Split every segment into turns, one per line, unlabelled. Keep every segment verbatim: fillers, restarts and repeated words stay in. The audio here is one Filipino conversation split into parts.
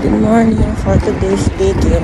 Good morning for today's video.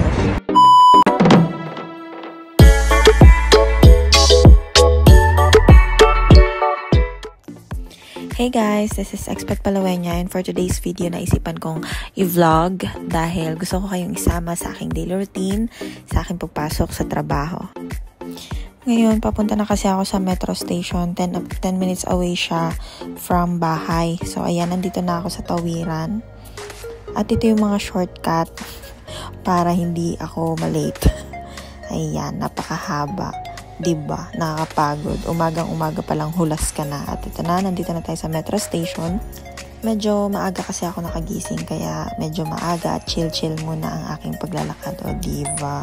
Hey guys, this is Expert Palawenya, and for today's video naisipan kong i-vlog dahil gusto ko kayong isama sa aking daily routine, sa aking pagpasok sa trabaho. Ngayon, papunta na kasi ako sa metro station. ten minutes away siya from bahay. So, ayan, nandito na ako sa tawiran. At ito yung mga shortcut para hindi ako malate. Ayan, napakahaba. Diba? Nakakapagod. Umagang-umaga palang hulas ka na. At ito na, nandito na tayo sa metro station. Medyo maaga kasi ako nakagising, kaya medyo maaga at chill-chill muna ang aking paglalakad. O, diba?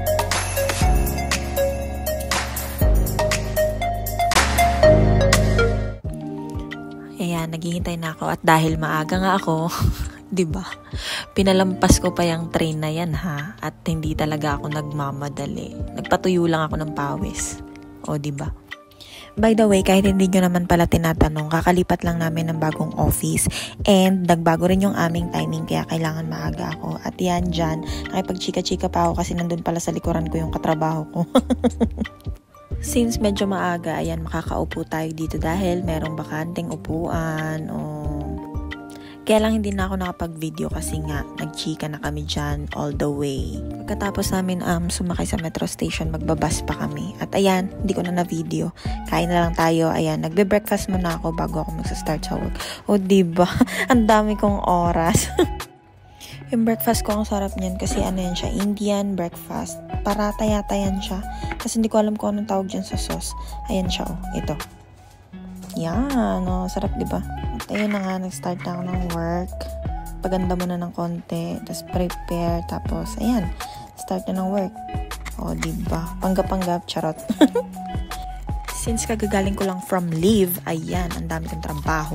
Ayan, naghihintay na ako. At dahil maaga nga ako, diba? Pinalampas ko pa yung train na yan, ha? At hindi talaga ako nagmamadali. Nagpatuyo lang ako ng pawis. O, diba? By the way, kahit hindi nyo naman pala tinatanong, kakalipat lang namin ng bagong office. And nagbago rin yung aming timing, kaya kailangan maaga ako. At yan dyan, nakipag-chika-chika pa ako kasi nandun pala sa likuran ko yung katrabaho ko. Since medyo maaga, ayan, makakaupo tayo dito dahil merong bakanteng upuan. O... Kaya lang hindi na ako nakapag-video kasi nga nagchika na kami dyan all the way. Pagkatapos namin um, sumakay sa metro station, magbabas pa kami. At ayan, hindi ko na na-video. Kain na lang tayo. Ayan, nagbe-breakfast muna ako bago ako mag-start sa work. O diba? Ang dami kong oras. Yung breakfast ko, ang sarap niyan kasi ano yan siya, Indian breakfast. Parata yata yan siya. Kasi hindi ko alam kung anong tawag dyan sa sauce. Ayan siya, oh. Ito. Yan, oh. Sarap, diba? At ayun na nga, nag-start na ako ng work. Paganda muna ng konti. Tapos prepare. Tapos, ayan. Start na ng work. O, diba? Panggap-panggap, charot. Since kagagaling ko lang from leave, ayan, ang dami kong trabaho.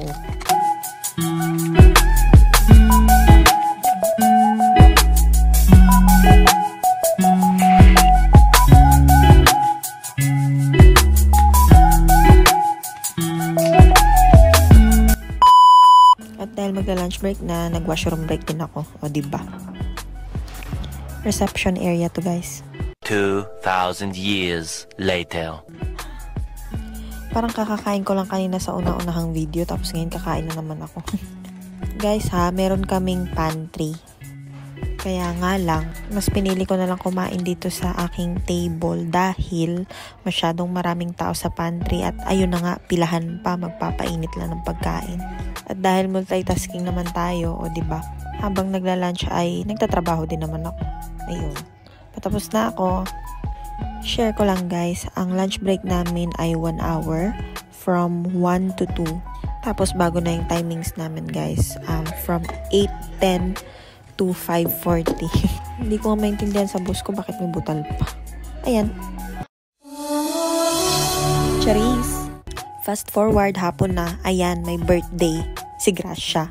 Dahil magla-lunch break na, nag-washroom break din ako. O, diba? Reception area to, guys.
two thousand years later.
Parang kakakain ko lang kanina sa una-unahang video, tapos ngayon kakain na naman ako. Guys, ha, meron kaming pantry. Kaya nga lang, mas pinili ko na lang kumain dito sa aking table dahil masyadong maraming tao sa pantry at ayun na nga, pilahan pa, magpapainit lang ng pagkain. At dahil multitasking naman tayo, o diba, habang nagla-lunch ay nagtatrabaho din naman ako. Ayun. Patapos na ako. Share ko lang guys, ang lunch break namin ay one hour from one to two. Tapos bago na yung timings namin guys, um, from eight ten to five forty. Hindi ko maintindihan sa bus ko bakit may butal pa. Ayan. Charis. Fast forward, hapon na. Ayan, may birthday. Si Gracia.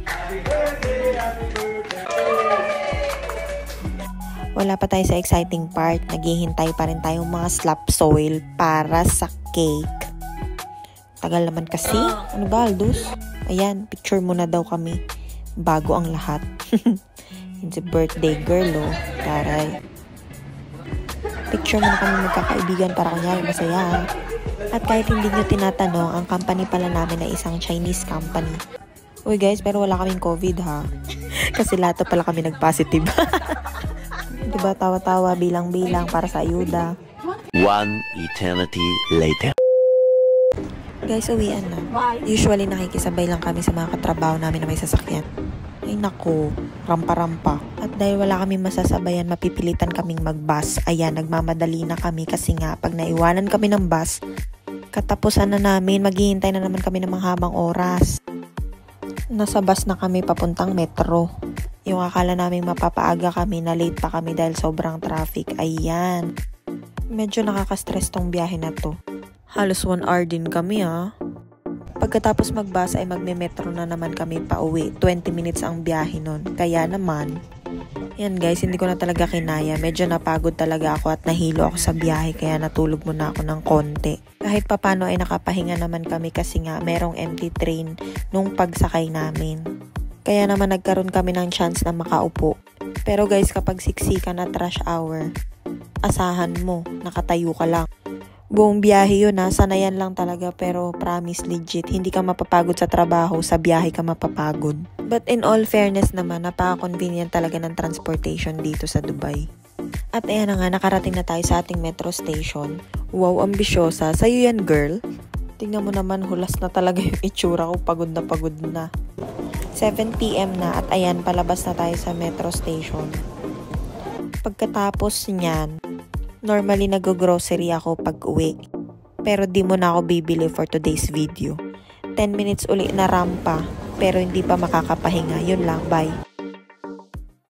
Wala pa tayo sa exciting part. Naghihintay pa rin tayong mga slap soil para sa cake. Tagal naman kasi. Ano ba, Aldous? Ayan, picture muna daw kami. Bago ang lahat. It's a birthday girl, oh. Taray. Picture muna kami magkakaibigan para kunyari masaya. At kahit hindi nyo tinatanong, ang company pala namin ay isang Chinese company. Uy guys, pero wala kaming COVID ha. Kasi lahat pala kami nag-positive. Diba, tawa-tawa, bilang-bilang para sa ayuda.
One eternity later.
Guys, uwian na. Usually nakikisabay lang kami sa mga katrabaho namin na may sasakyan. Ay nako, rampa-rampa. At dahil wala kami masasabayan, mapipilitan kaming mag-bus. Ayan, nagmamadali na kami kasi nga pag naiwanan kami ng bus, katapusan na namin, maghihintay na naman kami ng mahabang oras. Nasa bus na kami papuntang metro. Yung akala namin mapapaaga kami, na late pa kami dahil sobrang traffic. Ayan. Medyo nakaka-stress tong biyahe na to. Halos one hour din kami ha. Pagkatapos magbus ay magme-metro na naman kami pa uwi. twenty minutes ang biyahe nun. Kaya naman, yan guys, hindi ko na talaga kinaya. Medyo napagod talaga ako at nahilo ako sa biyahe. Kaya natulog muna ako ng konti. Kahit papano ay nakapahinga naman kami kasi nga merong empty train nung pagsakay namin. Kaya naman nagkaroon kami ng chance na makaupo. Pero guys, kapag siksikan at rush hour, asahan mo, nakatayo ka lang. Buong biyahe yun ha, sanayan lang talaga pero promise legit, hindi ka mapapagod sa trabaho, sa biyahe ka mapapagod. But in all fairness naman, napaka-convenient talaga ng transportation dito sa Dubai. At ayan na nga, nakarating na tayo sa ating metro station. Wow, ambisyosa. Sa'yo yan, girl. Tingnan mo naman, hulas na talaga yung itsura ko, pagod na pagod na. seven p m na at ayan, palabas na tayo sa metro station. Pagkatapos niyan, normally nag-grocery ako pag uwi. Pero di mo na ako bibili for today's video. ten minutes uli na rampa, pero hindi pa makakapahinga. Yun lang, bye.